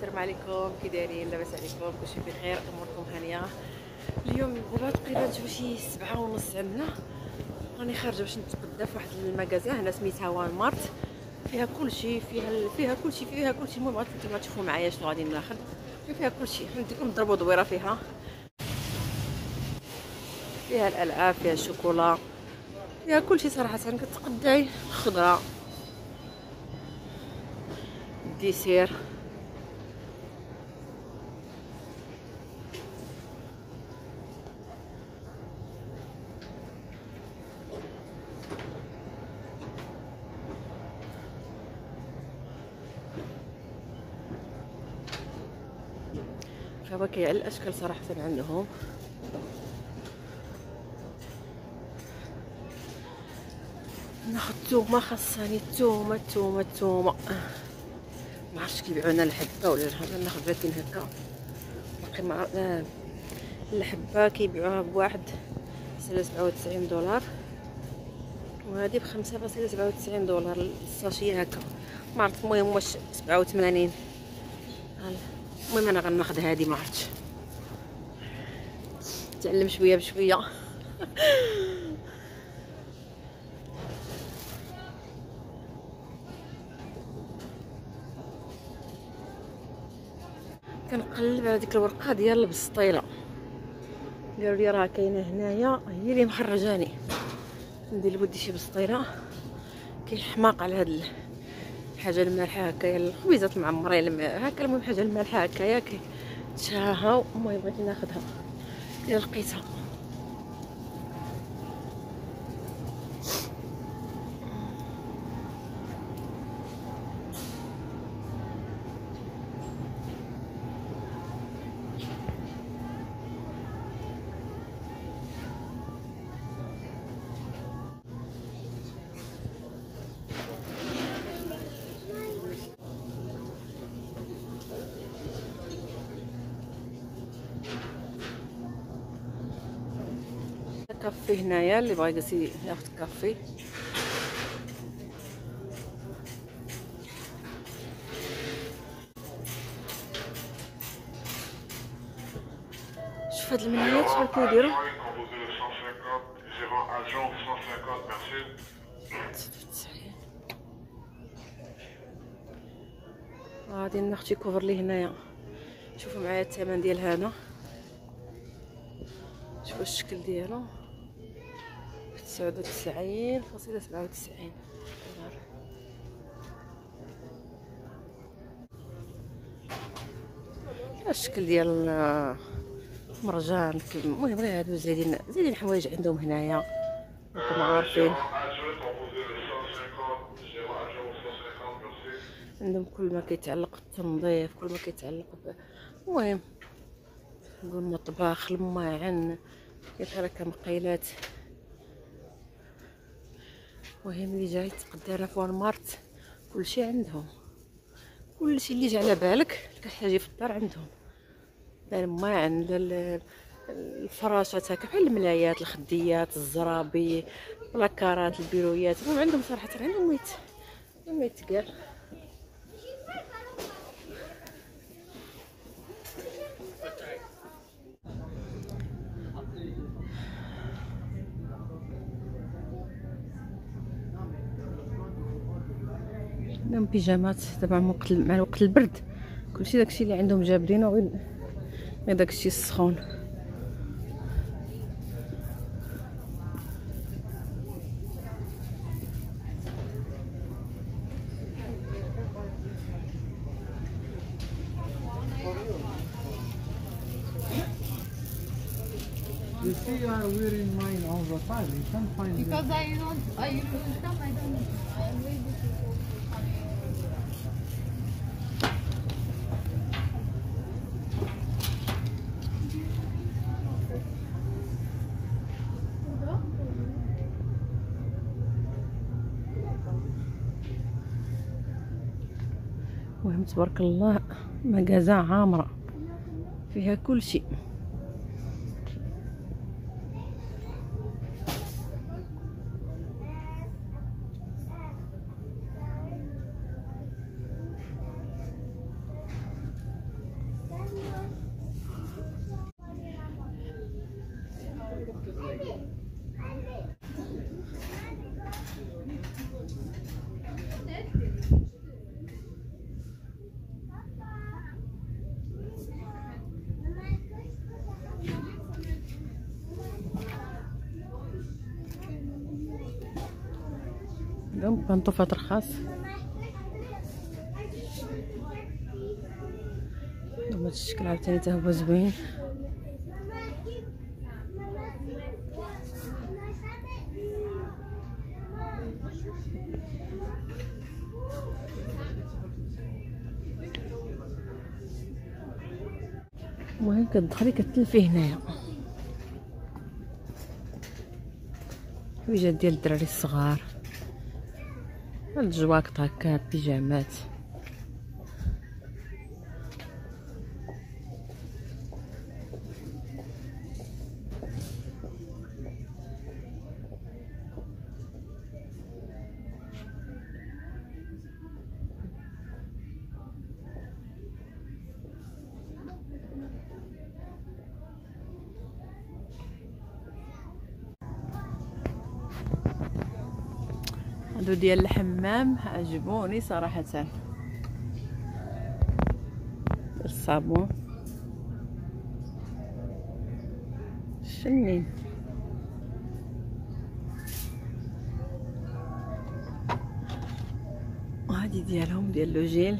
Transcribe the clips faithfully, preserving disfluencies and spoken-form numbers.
السلام عليكم، كي دايرين؟ لاباس عليكم؟ كلشي بخير؟ اموركم هانيه؟ اليوم دابا تقريبا جاو شي سبعة ونص عندنا. راني خارجه باش نتغدى في واحد المغازه هنا سميتها وان مارت، فيها كلشي، فيها ال... فيها كلشي فيها كلشي المهم بغيت نتوما تشوفوا معايا شنو غادي ناخذ. فيها كلشي، نديكم نضربوا دويره فيها. فيها الالعاب، فيها الشوكولا، فيها كلشي صراحه. كتقداي خضره، الديسير. فواكه على الاشكال صراحه عندهم. ناخذ الثومه، خاصني الثومه الثومه الثومه. ما عرفتش كيبيعوا لنا الحبه ولا هذا، ناخذ لكن هكا باقي مع آه. الحبه كيبيعوها بواحد فاصلة سبعة وتسعين دولار، وهذه بخمسة فاصلة سبعة وتسعين دولار الساشيه هكا. ما عرفت، المهم واش سبعة وثمانين. المهم انا غناخذ هذه، ما عرفتش، تعلم شويه بشويه. كنقلب على ديك الورقه ديال البسطيله، قالوا لي راه كاينه هنايا، هي اللي مخرجاني ندير لودي شي بسطيله. كيحماق على هاد الحاجه المالحه هكايا، الخبيزات المعمرين هكا. المهم حاجه المالحه هكايا كتشهى. المهم بغيت ناخذها، الا لقيتها. كافي هنايا، اللي بغى يجلس ياخذ كافي. شوف هاد المنيات شحال كيديروا. غادي ناخذ كوفر لي هنايا. شوفوا معايا الثمن ديال هذا، شوفوا الشكل ديالو، تسعة وتسعين فاصلة سبعة وتسعين دولار. الشكل ديال مرجان. المهم غير هادو زايدين زايدين حوايج عندهم هنايا، راكم عارفين. عندهم كل ما كيتعلق بالتنظيف، كل ما كيتعلق ب... المهم نقول مطبخ، الماعن، كاين بحال هكا مقيلات. المهم اللي جاي يتقدى انا في وان مارت كلشي عندهم، كلشي اللي جا على بالك كتحتاجي في الدار عندهم. لا الماعن، لا الفراشات هكا بحال الملايات، الخديات، الزرابي، بلاكارات، البيرويات. المهم عندهم صراحه، عندهم ميت ميت كاع. عندهم بيجامات دابا مع وقت البرد. كلشي داكشي اللي عندهم جابرينو، غير غير داكشي السخون. You see, you are wearing mine all the time. You can't find it. Because I don't, I use them, I don't, I always do. المهم تبارك الله، مغازة عامرة فيها كل شيء. بنطوفات رخاص. هذا الشكل عاوتاني تا هو زوين. المهم كتدخلي كتلفي هنايا حويجات ديال الدراري الصغار، هاد الجواكط هكا، بيجامات. هادو ديال الحمام عجبوني صراحة، الصابون شنين. وهادي ديالهم ديال لو جيل.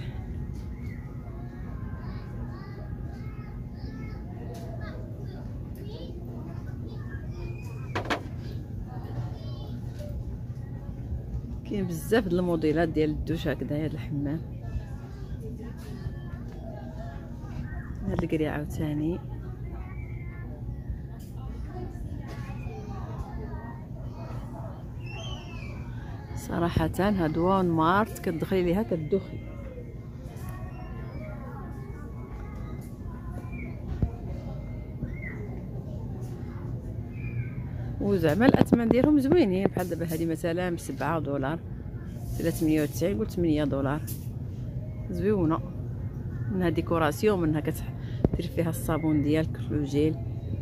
كاين بزاف د الموديلات ديال الدوش هكذايا د الحمام. هاد الكريعه عاوتاني صراحه هادو مارت كتدخلي ليها كتدوخي. وزعما الاثمان ديالهم زوينين، بحال دابا هذه مثلا بسبعة دولار، ثلاثمية وتسعين، قلت ثمانية دولار. زويونه، منها ديكوراسيون، منها كتدير فيها الصابون ديالك لو جيل.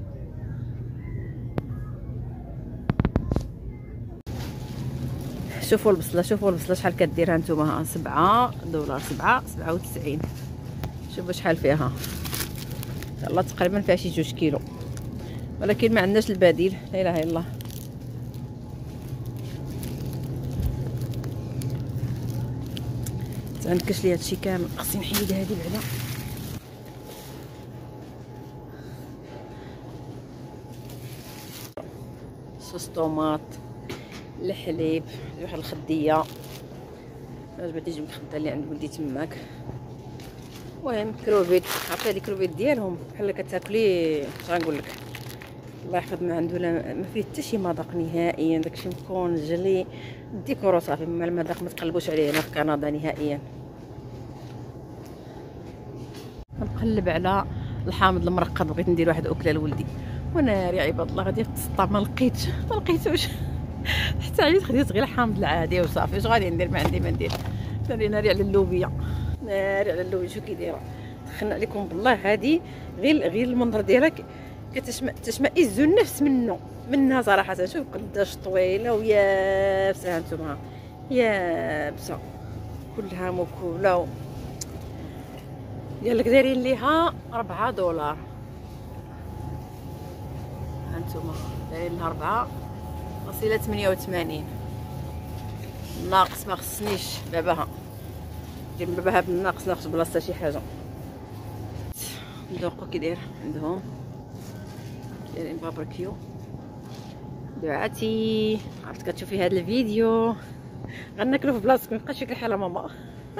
شوفوا البصله، شوفوا البصله شحال كديرها نتوما، سبعة دولار، سبعة سبعة وتسعين. شوفوا شحال فيها، يلا تقريبا فيها شي جوج كيلو، ولكن ما عندناش البديل. لا اله الا الله. تنكش لي هادشي كامل، خصني نحيد هادي بعدا. صوص طوماط، الحليب، واحد الخديه، عجبتني جبت الخده اللي عند ولدي تماك. المهم كروفيت، عرفتي هادي كروفيت ديالهم بحال كتاكلي، اش غنقول لك، الله يحفظ ما عنده لا ما فيه حتى شي مذاق نهائيا. داكشي مكونجلي ديكورو صافي، ما المذاق ما تقلبوش عليه هنا في كندا نهائيا. نقلب على الحامض المرقد، بغيت ندير واحد اكله لولدي، وناري يا عباد الله غادي تسطى، ما لقيتش ما لقيتوش حتى عييت، خديت غير الحامض العادي وصافي. اش غادي ندير؟ ما عندي ما ندير. ناري ناري على اللوبيا، ناري على اللوبيا. شو كي دايره؟ تخنق عليكم بالله، هذه غير غير المنظر ديالها كتشم تشمئز النفس منه منها صراحه. شوف قداش طويله ويابسه، هانتوما يابسه كلها مكوله. قال لك دايرين ليها أربعة دولار، هانتوما دايرين لها أربعة وصيله ثمانية وثمانين. ناقص ما خصنيش باباها، ندير باباها بالناقص، ناقص بلاصه شي حاجه. ندوقو كي داير عندهم، دايرين بابريكيو. دعاتي عرفت كتشوفي هذا الفيديو غناكلو في بلاصتك، مابقاش فيك الحاله ماما.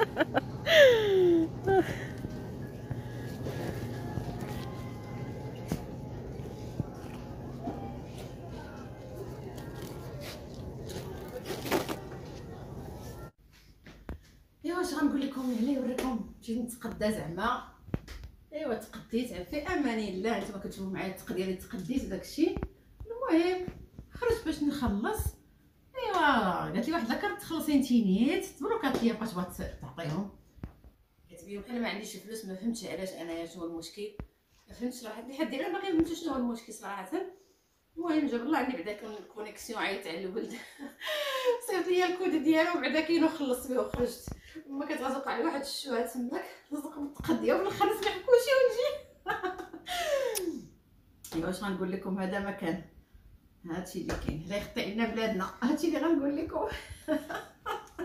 ايوا واش غنقول لكم، عليه نوريكم جيت نتقدى زعما. ايوا تقديت في امان الله، نتوما كتشوفوا معايا التقديه اللي تقديت وداكشي. المهم خرجت باش نخلص. ايوا قالت لي واحد لاكارت تخلصي نتينيت، تبروكات ليا بقات بغات تعطيهم. كتبين بحال ما عنديش فلوس، ما فهمتش علاش انايا شنو المشكل، ما فهمتش صراحه لحد الان باقي ما فهمتش شنو هو المشكل صراحه. المهم جاب الله عندي بعدا كان الكونيكسيون، عيطت على الولد صيفط ليا الكود ديالو، بعدا كاين وخلصت به وخرجت. ما كتغزق على واحد الشوهه تماك، لصق بالتقديه وفي الاخر نسمع كلشي ونجي. ايوا واش غنقول لكم، هذا مكان، هادشي اللي كاين. لا يخطئ لنا بلادنا، هادشي اللي غنقول لكم.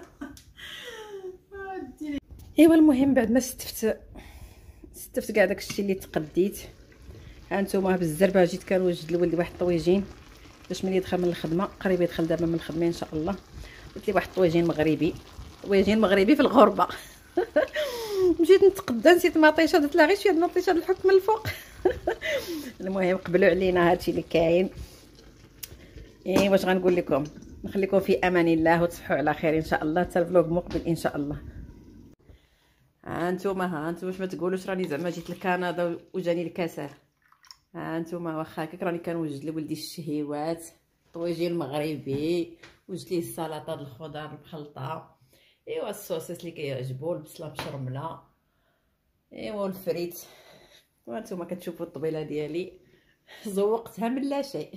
ايوا المهم بعد ما استفت استفت كاع داكشي اللي تقديت، ها نتوما بالزربه جيت كنوجد لولدي واحد الطويجين باش ملي يدخل من الخدمه، قريب يدخل دابا من الخدمه ان شاء الله، قلت لي واحد الطويجين مغربي، طويجين مغربي في الغربه. مشيت نتقدى نسيت مطيشه، درت لها غير شويه د المطيشه د الحك من الفوق. المهم قبلوا علينا هادشي اللي كاين. ايه واش غنقول لكم، نخليكم في امان الله وتصبحوا على خير ان شاء الله، حتى الفلوق مقبل ان شاء الله. ها انتوما ها انتوما باش ما تقولوش راني زعما جيت لكندا وجاني الكسل. ها انتوما واخا هكاك راني كنوجد لولدي الشهيوات، طويجين مغربي، وجد ليه السلطه د الخضر المخلطه، ايوا الصوصيس اللي كيعجبو، البصله مشرمله، ايوا الفريت. وانتوما كتشوفوا الطبيله ديالي زوقتها من لا شيء.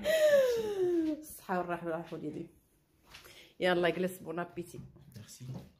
الصحه والراحه والعافيه ديالي. يلا جلس، بون ابيتي. Merci.